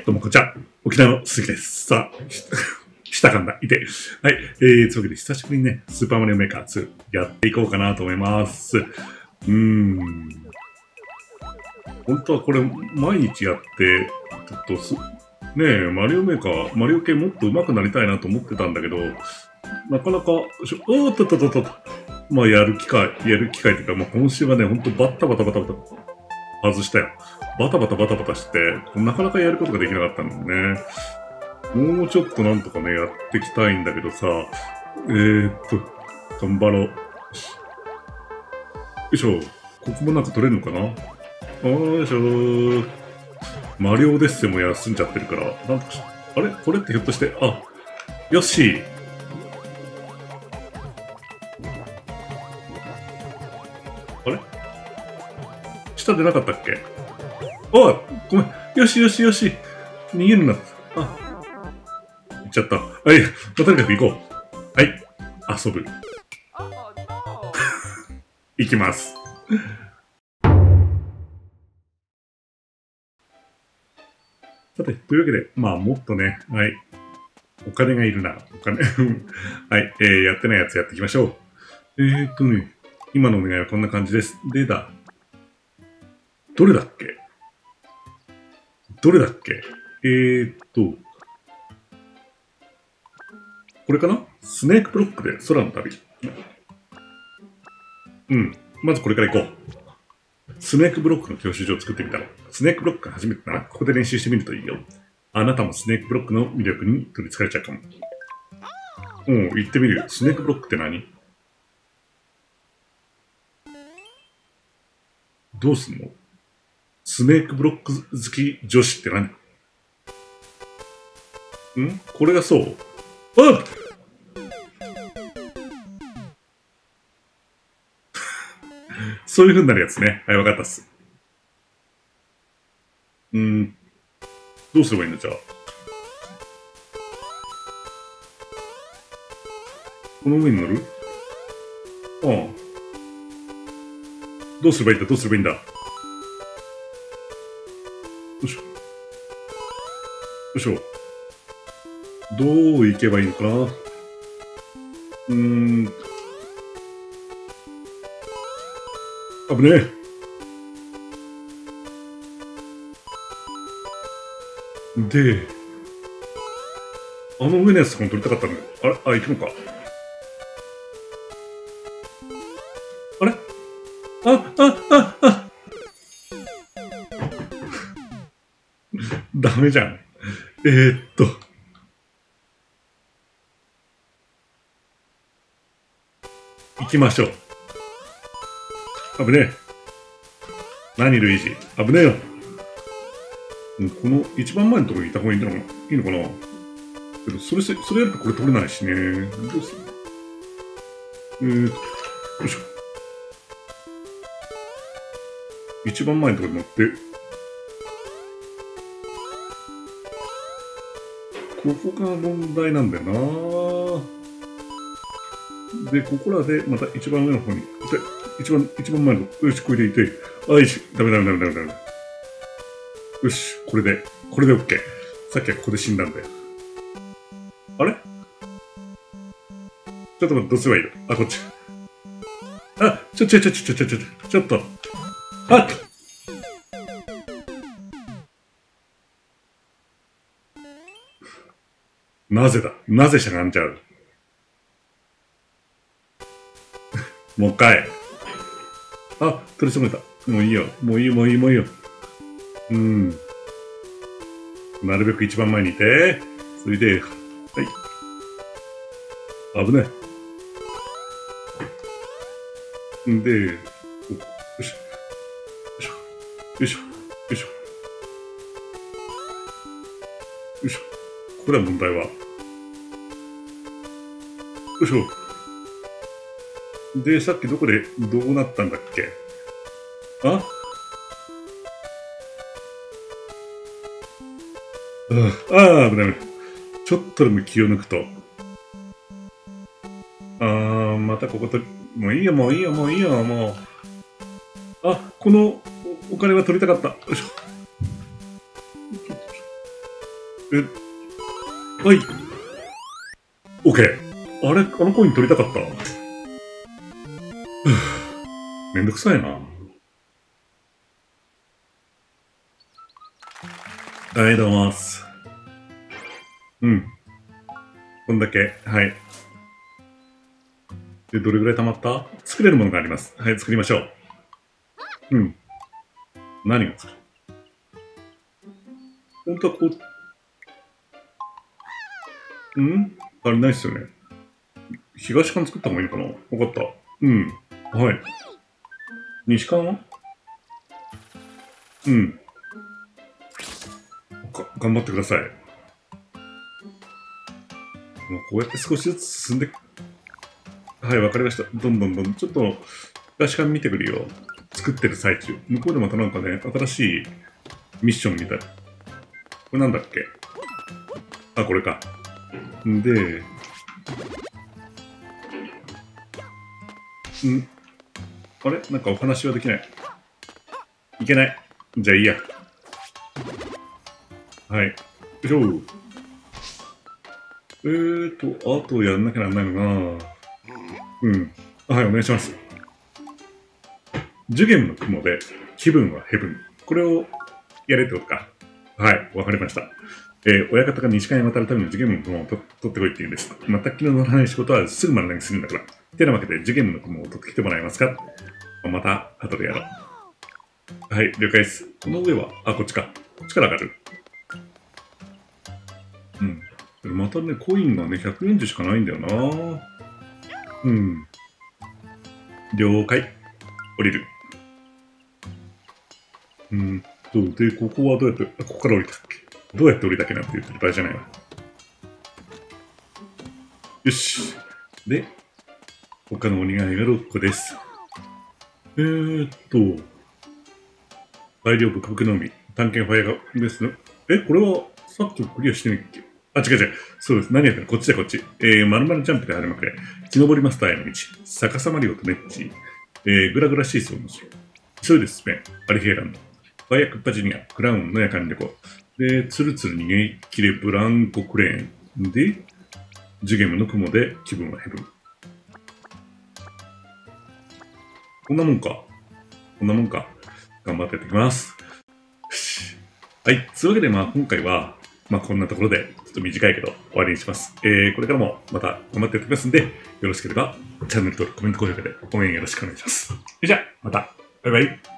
どうもこんにちは。沖縄の鈴木です。さあ、したかんだ。いて。はい。というわけで、久しぶりにね、スーパーマリオメーカー2やっていこうかなと思います。本当はこれ、毎日やって、ちょっとねえ、マリオメーカー、マリオ系もっと上手くなりたいなと思ってたんだけど、なかなか、まあ、やる機会というか、まあ、今週はね、ほんとバタバタ外したよ。バタバタして、なかなかやることができなかったんだよね。もうちょっとなんとかね、やっていきたいんだけどさ、頑張ろう。よいしょ。ここもなんか取れるのかな？よいしょ。マリオデッセも休んじゃってるから、なんとかあれこれってひょっとして、よし。あれ下でなかったっけ？ごめん。よし。逃げるな。行っちゃった。はい。とにかく行こう。はい。遊ぶ。行きます。さて、というわけで、まあ、もっとね、はい。お金がいるな。お金。はい。やってないやつやっていきましょう。今のお願いはこんな感じです。でだ。どれだっけこれかな？スネークブロックで空の旅。まずこれから行こう。スネークブロックの教習所を作ってみたの。スネークブロックが初めてなら、ここで練習してみるといいよ。あなたもスネークブロックの魅力に取り憑かれちゃうかも。行ってみるよ。スネークブロックって何？どうすんの？スネークブロック好き女子って何？これがそう？そういう風になるやつね。はい、わかったっす。どうすればいいんだ、じゃあ。この上に乗る？どうすればいいんだ。よいしょ。どう行けばいいのかな？危ねえ。で、あの上のやつとかも撮りたかったんだけど。行くのか。あれダメじゃん。行きましょう。危ねえ。何ルイージ？危ねえよ。この一番前のところにいた方がいいのかな？けど、それやるとこれ取れないしね。どうする？よいしょ。一番前のところに乗って、ここが問題なんだよな。で、ここらで、また一番上の方に、一番前の、よし、これでいて、よし、ダメ。よし、これで OK。さっきはここで死んだんだよ。あれ？ちょっと待って、どうすればいいの？こっち。ちょっと。なぜしゃがんじゃう？もう一回。取り損ねた。もういいよ。なるべく一番前にいて。それで、はい。危ない。で、よいしょ。これは問題は。よいしょ。で、さっきどこでどうなったんだっけ？危ない。ちょっとでも気を抜くと。またここと、もういいよ。このお金は取りたかった。よいしょ。 はい。OK。あれ、あのコイン取りたかった。めんどくさいな。はい、どうもーす。うん。こんだけ。はい。で、どれぐらい溜まった？作れるものがあります。はい、作りましょう。うん。何が作る？本当はこう、あれないっすよね。東館作った方がいいのかな？わかった。うん。はい。西館は？うん。頑張ってください。もうこうやって少しずつ進んで、はい、わかりました。どんどん。ちょっと、東館見てくるよ。作ってる最中。向こうでまたなんかね、新しいミッションみたい。これなんだっけ？あ、これか。んで、あれなんかお話はできない。いけない。じゃあいいや。はい。よいしょ。あとやんなきゃなんないのかな。うん。はい、お願いします。ジュゲムの雲で気分はヘブン。これをやれってことか。はい、わかりました。親方が西館へ渡るためのジュゲムの雲を取ってこいって言うんです。また気の乗らない仕事はすぐ丸投げするんだから。てなわけで、ジュゲムの雲を取ってきてもらえますか？また、後でやろう。はい、了解です。この上は、こっちか。こっちから上がる。うん。またね、コインがね、140しかないんだよな。うん。了解。降りる。で、ここはどうやって、ここから降りたっけ？どうやって降りたっけなんて言ってる場合じゃないわ。よし。で、他のお願いが6個です。材料ブクブクのみ、探検ファイアがですね。これはさっきクリアしてないっけ？違う。そうです。何やってるの？こっちだ、こっち。まるまるジャンプで始まくれ。木登りマスターへの道。逆さマリオとネッチ。グラグラシーソーの城。急いで進め。アリヘイランド。ファイアクッパジュニア。クラウンの夜間旅行。で、ツルツル逃げ切れブランコクレーン。で、ジュゲムの雲で気分はヘブン。こんなもんか。頑張ってやっていきます。はい。そういうわけで、今回は、こんなところで、ちょっと短いけど終わりにします。これからもまた頑張ってやってきますんで、よろしければ、チャンネル登録、コメント、高評価で応援よろしくお願いします。じゃあ、また。バイバイ。